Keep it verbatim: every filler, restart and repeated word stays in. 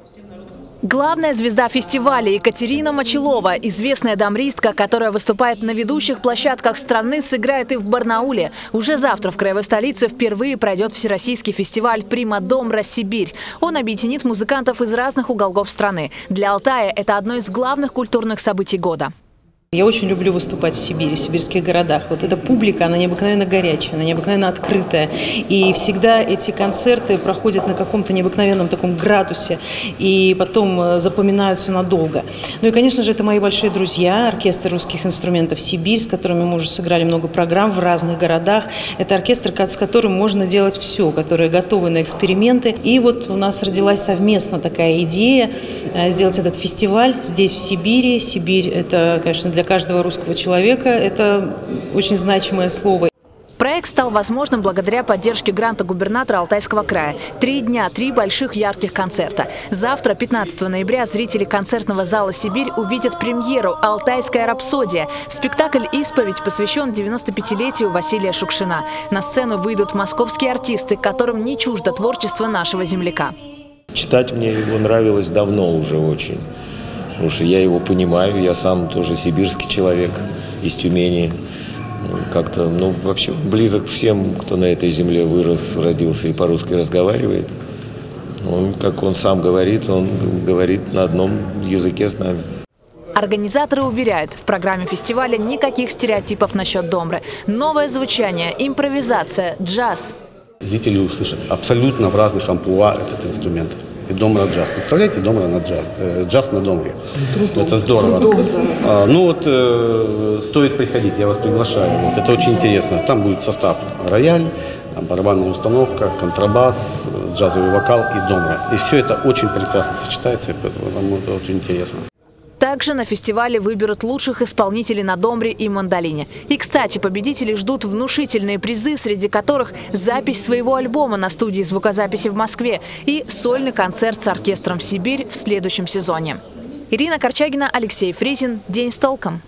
Главная звезда фестиваля Екатерина Мочилова, известная дамбристка, которая выступает на ведущих площадках страны, сыграет и в Барнауле. Уже завтра в краевой столице впервые пройдет всероссийский фестиваль «Примадомра Сибирь». Он объединит музыкантов из разных уголков страны. Для Алтая это одно из главных культурных событий года. Я очень люблю выступать в Сибири, в сибирских городах. Вот эта публика, она необыкновенно горячая, она необыкновенно открытая. И всегда эти концерты проходят на каком-то необыкновенном таком градусе и потом запоминаются надолго. Ну и, конечно же, это мои большие друзья, оркестр русских инструментов «Сибирь», с которыми мы уже сыграли много программ в разных городах. Это оркестр, с которым можно делать все, которые готовы на эксперименты. И вот у нас родилась совместно такая идея сделать этот фестиваль здесь, в Сибири. Сибирь – это, конечно, для Для каждого русского человека это очень значимое слово. Проект стал возможным благодаря поддержке гранта губернатора Алтайского края. Три дня, три больших ярких концерта. Завтра, пятнадцатого ноября, зрители концертного зала «Сибирь» увидят премьеру «Алтайская рапсодия». Спектакль «Исповедь» посвящен девяностопятилетию Василия Шукшина. На сцену выйдут московские артисты, которым не чуждо творчество нашего земляка. Читать мне его нравилось давно уже очень. Потому что я его понимаю, я сам тоже сибирский человек из Тюмени. Как-то, ну, вообще близок всем, кто на этой земле вырос, родился и по-русски разговаривает. Он, как он сам говорит, он говорит на одном языке с нами. Организаторы уверяют, в программе фестиваля никаких стереотипов насчет домбры. Новое звучание, импровизация, джаз. Зрители услышат абсолютно в разных амплуа этот инструмент. И домбра джаз. Представляете, домбра на джаз, э, джаз на домбре. Трудом. Это здорово. Трудом, да. а, ну вот э, стоит приходить, я вас приглашаю. Вот, это очень интересно. Там будет состав рояль, барабанная установка, контрабас, джазовый вокал и домбра. И все это очень прекрасно сочетается, и поэтому это очень интересно. Также на фестивале выберут лучших исполнителей на домбре и мандолине. И, кстати, победители ждут внушительные призы, среди которых запись своего альбома на студии звукозаписи в Москве и сольный концерт с оркестром «Сибирь» в следующем сезоне. Ирина Корчагина, Алексей Фризин. День с толком.